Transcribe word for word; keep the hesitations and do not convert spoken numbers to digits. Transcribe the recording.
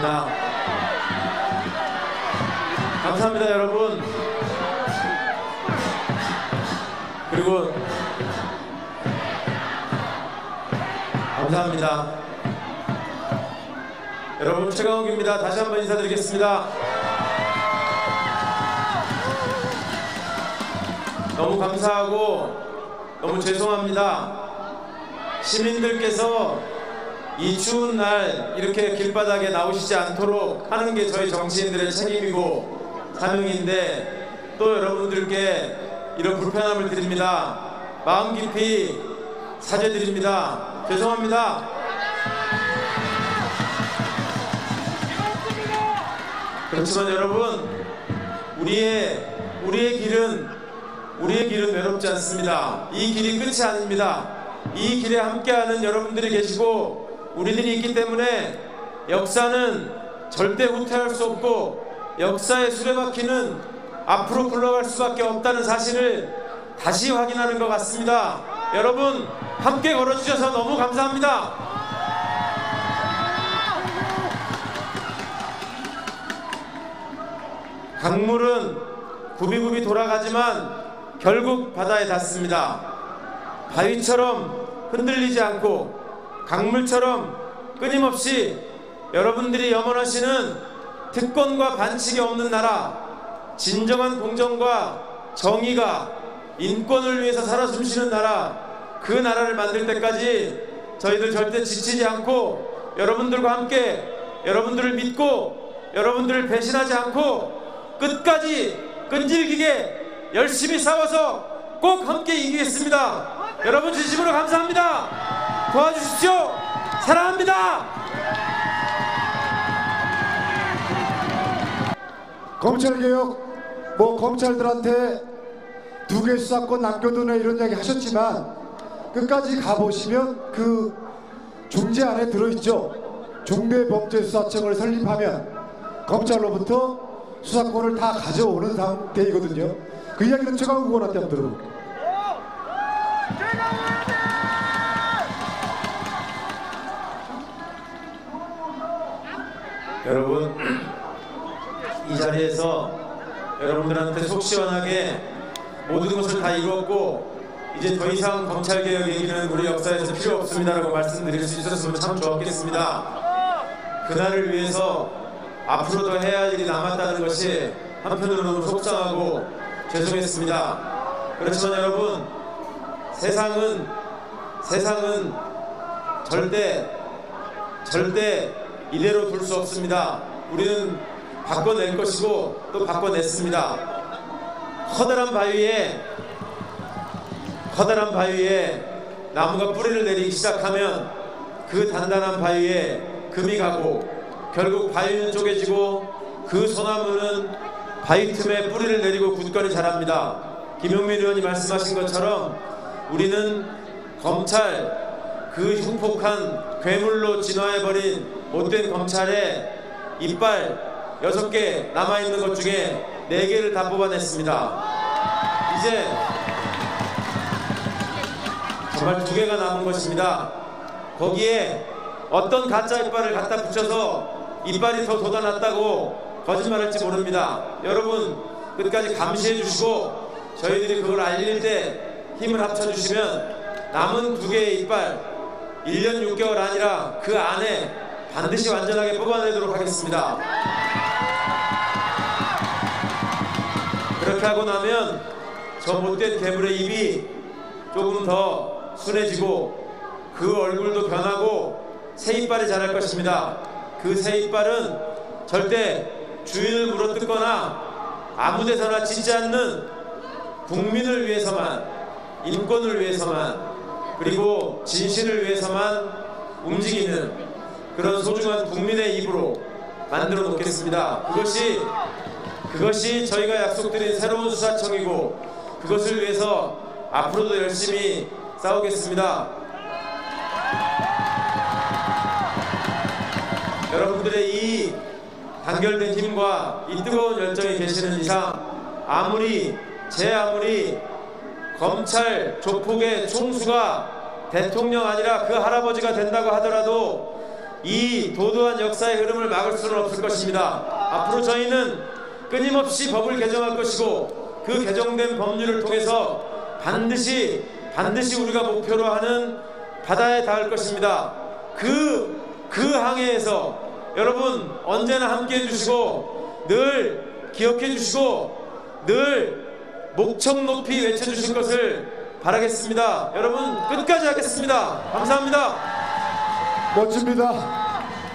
감사합니다. 감사합니다, 여러분. 그리고 감사합니다. 여러분, 최강욱입니다. 다시 한번 인사드리겠습니다. 너무 감사하고 너무 죄송합니다. 시민들께서 이 추운 날 이렇게 길바닥에 나오시지 않도록 하는 게 저희 정치인들의 책임이고 사명인데 또 여러분들께 이런 불편함을 드립니다. 마음 깊이 사죄드립니다. 죄송합니다. 그렇지만 여러분, 우리의 우리의 길은 우리의 길은 외롭지 않습니다. 이 길이 끝이 아닙니다. 이 길에 함께하는 여러분들이 계시고 우리들이 있기 때문에 역사는 절대 후퇴할 수 없고 역사의 수레바퀴는 앞으로 굴러갈 수밖에 없다는 사실을 다시 확인하는 것 같습니다. 여러분, 함께 걸어주셔서 너무 감사합니다. 강물은 굽이굽이 돌아가지만 결국 바다에 닿습니다. 바위처럼 흔들리지 않고 강물처럼 끊임없이 여러분들이 염원하시는 특권과 반칙이 없는 나라, 진정한 공정과 정의가 인권을 위해서 살아 숨쉬는 나라, 그 나라를 만들 때까지 저희들 절대 지치지 않고 여러분들과 함께 여러분들을 믿고 여러분들을 배신하지 않고 끝까지 끈질기게 열심히 싸워서 꼭 함께 이기겠습니다. 여러분 진심으로 감사합니다. 도와주십시오. 사랑합니다. 검찰개혁, 뭐 검찰들한테 두 개 수사권 남겨두네 이런 이야기 하셨지만 끝까지 가보시면 그 중재 안에 들어있죠. 중대범죄수사청을 설립하면 검찰로부터 수사권을 다 가져오는 상태이거든요. 그 이야기는 최강욱 의원한테 한번 들어볼게요. 여러분, 이 자리에서 여러분들한테 속 시원하게 모든 것을 다 이뤘고 이제 더 이상 검찰개혁 얘기는 우리 역사에서 필요 없습니다라고 말씀드릴 수 있었으면 참 좋았겠습니다. 그날을 위해서 앞으로 더 해야 할 일이 남았다는 것이 한편으로 너무 속상하고 죄송했습니다. 그렇지만 여러분, 세상은 세상은 절대 절대 이대로 둘 수 없습니다. 우리는 바꿔낼 것이고 또 바꿔냈습니다. 커다란 바위에 커다란 바위에 나무가 뿌리를 내리기 시작하면 그 단단한 바위에 금이 가고 결국 바위는 쪼개지고 그 소나무는 바위 틈에 뿌리를 내리고 굳건히 자랍니다. 김용민 의원이 말씀하신 것처럼 우리는 검찰, 그 흉폭한 괴물로 진화해버린 못된 검찰의 이빨 여섯 개 남아있는 것 중에 네 개를 다 뽑아냈습니다. 이제 정말 두 개가 남은 것입니다. 거기에 어떤 가짜 이빨을 갖다 붙여서 이빨이 더 돋아났다고 거짓말할지 모릅니다. 여러분 끝까지 감시해 주시고 저희들이 그걸 알릴 때 힘을 합쳐주시면 남은 두 개의 이빨 일 년 육 개월 아니라 그 안에 반드시 완전하게 뽑아내도록 하겠습니다. 그렇게 하고 나면 저 못된 괴물의 입이 조금 더 순해지고 그 얼굴도 변하고 새 이빨이 자랄 것입니다. 그 새 이빨은 절대 주인을 물어뜯거나 아무데서나 짖지 않는 국민을 위해서만, 인권을 위해서만, 그리고 진실을 위해서만 움직이는 그런 소중한 국민의 입으로 만들어 놓겠습니다. 그것이 그것이 저희가 약속드린 새로운 수사청이고 그것을 위해서 앞으로도 열심히 싸우겠습니다. 여러분들의 이 단결된 힘과 이 뜨거운 열정이 계시는 이상 아무리 제 아무리 검찰 조폭의 총수가 대통령 아니라 그 할아버지가 된다고 하더라도 이 도도한 역사의 흐름을 막을 수는 없을 것입니다. 앞으로 저희는 끊임없이 법을 개정할 것이고 그 개정된 법률을 통해서 반드시 반드시 우리가 목표로 하는 바다에 닿을 것입니다. 그, 그 항해에서 여러분 언제나 함께 해주시고 늘 기억해 주시고 늘 목청 높이 외쳐주실 것을 바라겠습니다. 여러분 끝까지 하겠습니다. 감사합니다. 멋집니다.